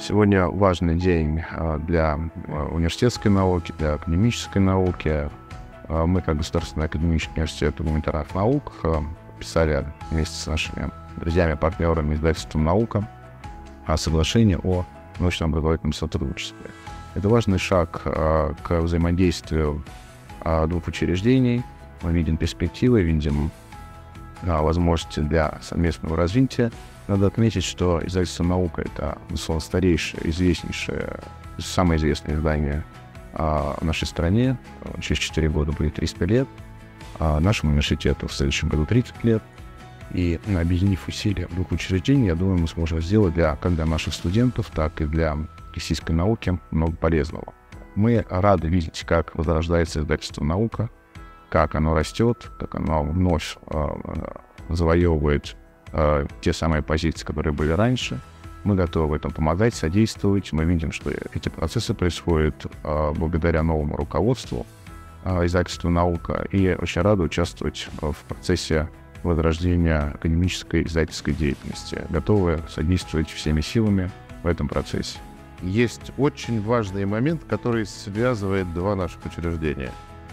Сегодня важный день для университетской науки, для академической науки. Мы, как Государственный академический университет гуманитарных наук, подписали вместе с нашими друзьями, партнерами издательством «Наука» соглашение о научно-образовательном сотрудничестве. Это важный шаг к взаимодействию двух учреждений. Мы видим перспективы, видим возможности для совместного развития. Надо отметить, что издательство «Наука» — это, безусловно, старейшее, известнейшее, самое известное издание в нашей стране. Через 4 года будет 300 лет. Нашему университету в следующем году 30 лет. И, объединив усилия двух учреждений, я думаю, мы сможем сделать как для наших студентов, так и для российской науки много полезного. Мы рады видеть, как возрождается издательство «Наука», как оно растет, как оно вновь завоевывает те самые позиции, которые были раньше. Мы готовы в этом помогать, содействовать. Мы видим, что эти процессы происходят благодаря новому руководству издательства «Наука», и очень рады участвовать в процессе возрождения академической издательской деятельности. Готовы содействовать всеми силами в этом процессе. Есть очень важный момент, который связывает два наших учреждения.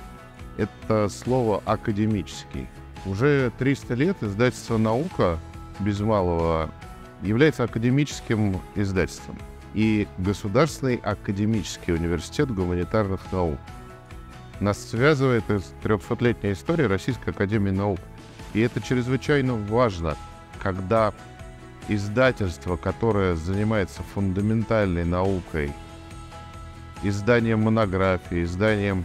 Это слово «академический». Уже 300 лет издательство «Наука» без малого является академическим издательством и Государственный академический университет гуманитарных наук. Нас связывает 300-летняя история Российской академии наук. И это чрезвычайно важно, когда издательство, которое занимается фундаментальной наукой, изданием монографий, изданием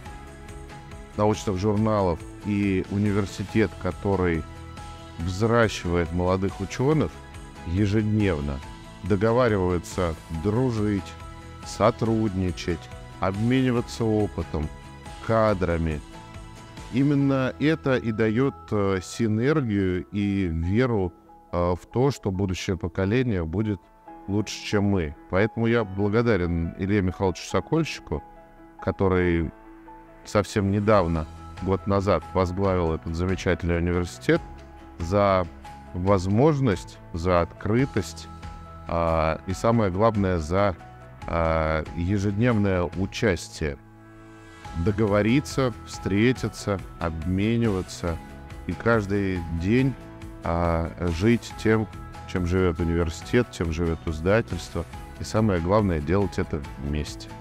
научных журналов, и университет, который взращивает молодых ученых, ежедневно договариваются дружить, сотрудничать, обмениваться опытом, кадрами. Именно это и дает синергию и веру в то, что будущее поколение будет лучше, чем мы. Поэтому я благодарен Илье Михайловичу Сокольщику, который совсем недавно, год назад, возглавил этот замечательный университет, за возможность, за открытость и, самое главное, за ежедневное участие. Договориться, встретиться, обмениваться и каждый день жить тем, чем живет университет, чем живет издательство. И самое главное — делать это вместе.